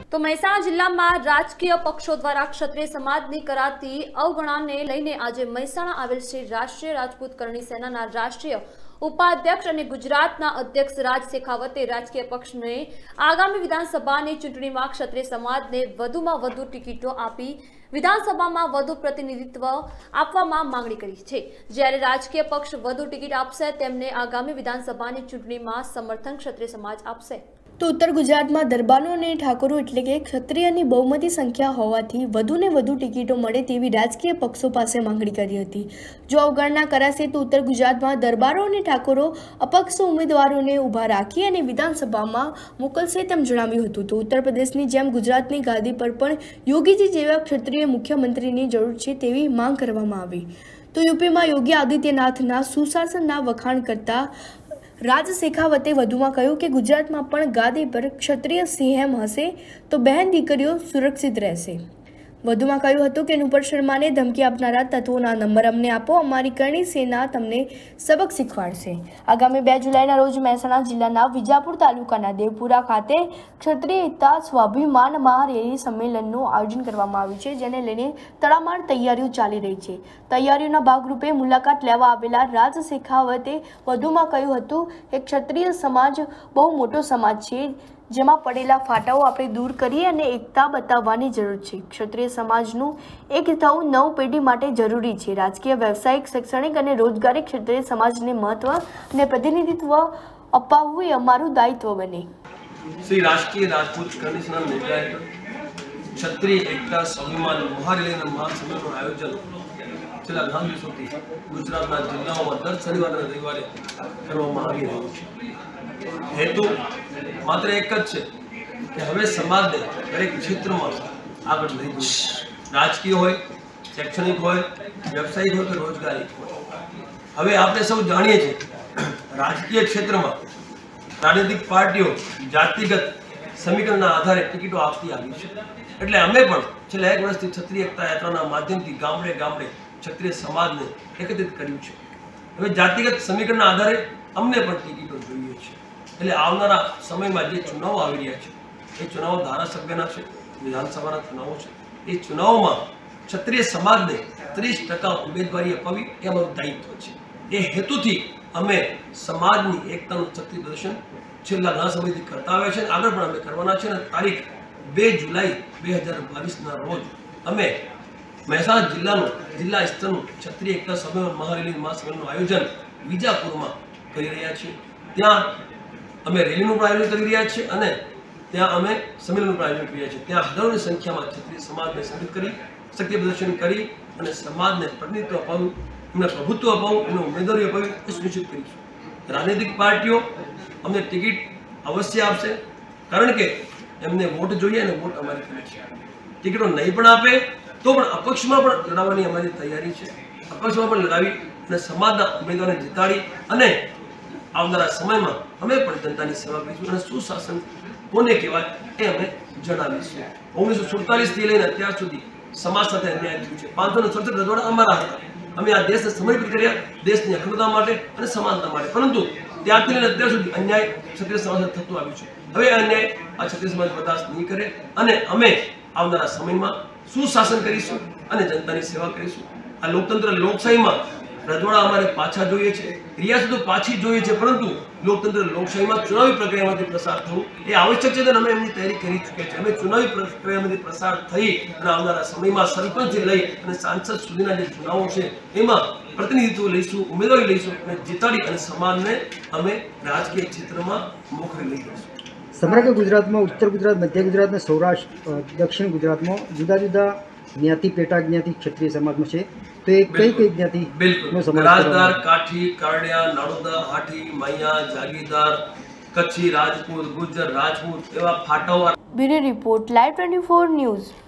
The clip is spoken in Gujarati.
તો મહેસાણા જિલ્લામાં રાજકીય પક્ષો દ્વારા ક્ષત્રિય સમાજની કરાતી અવગણનાને લઈને આજે મહેસાણા આવેલ શ્રી રાષ્ટ્રીય રાજપૂત કરણી સેનાના રાષ્ટ્રીય ઉપાધ્યક્ષ અને ગુજરાતના અધ્યક્ષ રાજ શેખાવતે રાજકીય પક્ષને આગામી વિધાનસભાની ચૂંટણીમાં ક્ષત્રિય સમાજને વધુમાં વધુ ટિકિટો આપી વિધાનસભામાં વધુ પ્રતિનિધિત્વ આપવામાં માંગણી કરી છે। જ્યારે રાજકીય પક્ષ વધુ ટિકિટ આપશે તેમને આગામી વિધાનસભાની ચૂંટણીમાં સમર્થન ક્ષત્રિય સમાજ આપશે। તો ઉત્તર ગુજરાતમાં દરબારો અને ઠાકોરો એટલે કે ક્ષત્રિયની બહુમતી સંખ્યા હોવાથી વધુને વધુ ટિકિટો મળે તેવી રાજકીય પક્ષો પાસે માંગણી કરી હતી। જો અવગણના કરાશે તો ઉત્તર ગુજરાતમાં દરબારો અને ઠાકોરો અપક્ષ ઉમેદવારોને ઊભા રાખી અને વિધાનસભામાં મોકલશે તેમ જણાવ્યું હતું। તો ઉત્તર પ્રદેશની જેમ ગુજરાતની ગાદી પર પણ યોગીજી જેવા ક્ષત્રિય મુખ્યમંત્રીની જરૂર છે તેવી માંગ કરવામાં આવી। તો યુપીમાં યોગી આદિત્યનાથના સુશાસનના વખાણ કરતા રાજ શેખાવતે વધુમાં કહ્યું કે ગુજરાતમાં પણ ગાદી પર ક્ષત્રિય સીએમ હશે તો બહેન દીકરીઓ સુરક્ષિત રહેશે। વધુમાં કહ્યું હતું કે નુપુર શર્માને ધમકી આપનારા તત્વોના નંબર અમને આપો, અમારી કરણી સેના તમને સબક શીખવાડશે। આગામી 2 જુલાઈના રોજ મહેસાણા જિલ્લાના વિજાપુર તાલુકાના દેવપુરા ખાતે ક્ષત્રિય એકતા સ્વાભિમાન મહારેલી સંમેલનનું આયોજન કરવામાં આવ્યું છે, જેને લઈને તડામાર તૈયારીઓ ચાલી રહી છે। તૈયારીઓના ભાગરૂપે મુલાકાત લેવા આવેલા રાજ શેખાવતે વધુમાં કહ્યું હતું કે ક્ષત્રિય સમાજ બહુ મોટો સમાજ છે, જેમાં પડેલા ફાટાઓ આપણે દૂર કરી અને એકતા બતાવવાની જરૂર છે। ક્ષત્રિય સમાજનું એક થવું નવ પેઢી માટે જરૂરી છે। રાજકીય, વ્યવસાયિક, શૈક્ષણિક અને રોજગારી ક્ષેત્રે સમાજને મહત્વ અને પ્રતિનિધિત્વ અપાવવું એ અમારું દાયિત્વ બને। શ્રી રાષ્ટ્રીય રાજપૂત કરણી સેનાના નેતૃત્વ ક્ષત્રિય એકતા સ્વાભિમાન મહારેલીના મહાસંમેલનનું આયોજન છેલ્લા ઘણા દિવસોથી ગુજરાતના જિલ્લાઓમાં દર શનિવારે અને રવિવારે કરવામાં આવી રહ્યું છે। હેતુ માત્ર એક જ છે કે હવે સમાજને દરેક ક્ષેત્રમાં આગળ લઈ જવું, રાજકીય હોય, શૈક્ષણિક હોય, વ્યવસાયિક હોય કે રોજગારી હોય। હવે આપણે સૌ જાણીએ છીએ રાજકીય ક્ષેત્રમાં રાજનૈતિક પાર્ટીઓ જાતિગત સમીકરણના આધારે ટિકિટો આપતી આવી છે। એટલે અમે પણ છેલ્લા 1 વર્ષથી ક્ષત્રિય એકતા યાત્રાના માધ્યમથી ગામડે ગામડે ક્ષત્રિય સમાજને એકત્રિત કર્યું છે। હવે જાતિગત સમીકરણના આધારે અમને પણ ટિકિટો જોઈએ છે। એટલે આવનારા સમયમાં જે ચુનાવો આવી રહ્યા છે એ ચુનાવો ધારાસભ્યના છે, વિધાનસભાના ચુનાવો છે, એ ચુનાવોમાં ક્ષત્રિય સમાજને 30% ઉમેદવારી અપાવી એ અમારું દાયિત્વ છે। એ હેતુથી અમે સમાજની એકતાનું શક્તિ પ્રદર્શન છેલ્લા ઘણા સમયથી કરતા આવ્યા છે અને આગળ પણ અમે કરવાના છે। અને તારીખ 2 જુલાઈ 2022ના રોજ અમે મહેસાણા જિલ્લાનું જિલ્લા સ્તરનું ક્ષત્રિય એકતા સ્વાભિમાન મહારેલી મહાસંમેલનનું આયોજન વિજાપુરમાં કરી રહ્યા છીએ। ત્યાં અમે રેલીનું પણ આયોજન કરી રહ્યા છીએ અને ત્યાં અમે સંમેલનનું પણ આયોજન કરી રહ્યા છીએ। ત્યાં હજારોની સંખ્યામાં ક્ષત્રિય સમાજને સંગઠિત કરી, શક્તિ પ્રદર્શન કરી અને સમાજને પ્રતિનિધિત્વ અપાવવું, એમને પ્રભુત્વ અપાવવું, એમને ઉમેદવારી અપાવવી એ સુનિશ્ચિત કરીશું। રાજનૈતિક પાર્ટીઓ અમને ટિકિટ અવશ્ય આપશે, કારણ કે એમને વોટ જોઈએ અને વોટ અમારી કરે છે। ટિકિટો નહીં પણ આપે તો પણ અપક્ષમાં પણ લડાવવાની અમારી તૈયારી છે। અપક્ષમાં પણ લડાવી અને સમાજના ઉમેદવારને જીતાડી અને આવનારા સમયમાં અમે પણ જનતાની સેવા કરીશું અને સુશાસન કોને કહેવાય એ અમે જણાવીશું। 1947થી લઈને અત્યાર સુધી સમાજ સાથે અન્યાય થયું છે। 567 રજવાડા અમારા હતા। અમે આ દેશને સમર્પિત કર્યા, દેશની અખંડતા માટે અને સમાનતા માટે, પરંતુ ત્યારથી લઈને અત્યાર સુધી અન્યાય ક્ષત્રિય સમાજ સાથે થતું આવ્યું છે। હવે અન્યાય આ ક્ષત્રિય સમાજ બર્દાશ્ત નહીં કરે અને અમે આવનારા સમયમાં સુશાસન કરીશું અને જનતાની સેવા કરીશું। આ લોકતંત્ર લોકશાહીમાં રજવાડા અમારે પાછા જોઈએ છે, રિયાસતો પાછી જોઈએ છે, પરંતુ લોકતંત્ર લોકશાહીમાં ચુનાવી પ્રક્રિયામાંથી પ્રસાર થવું એ આવશ્યક છે અને અમે એમની તૈયારી કરી ચૂક્યા છીએ। અમે ચુનાવી પ્રક્રિયામાંથી પ્રસાર થઈ અને આવનારા સમયમાં સરપંચથી લઈ અને સાંસદ સુધીના જે ચુનાવો છે એમાં પ્રતિનિધિત્વ લઈશું, ઉમેદવારી લઈશું અને જીતાડી અને સમાજને અમે રાજકીય ક્ષેત્રમાં મોખરે લઈ જઈશું। સમગ્ર ગુજરાતમાં ઉત્તર ગુજરાત, મધ્ય ગુજરાત અને સૌરાષ્ટ્ર, દક્ષિણ ગુજરાતમાં જુદા જુદા જ્ઞાતિ, પેટા જ્ઞાતિ ક્ષત્રિય સમાજમાં છે, તો એ કઈ કઈ જ્ઞાતિ? બિલકુલ, રાજદાર, કાઠી, કારડિયા, નાડોદા, હાથી, મૈયા, જાગીરદાર, કચ્છી, રાજપૂત, ગુજ્જર, રાજપૂત એવા ફાટાઓ। Bureau report, live 24 news.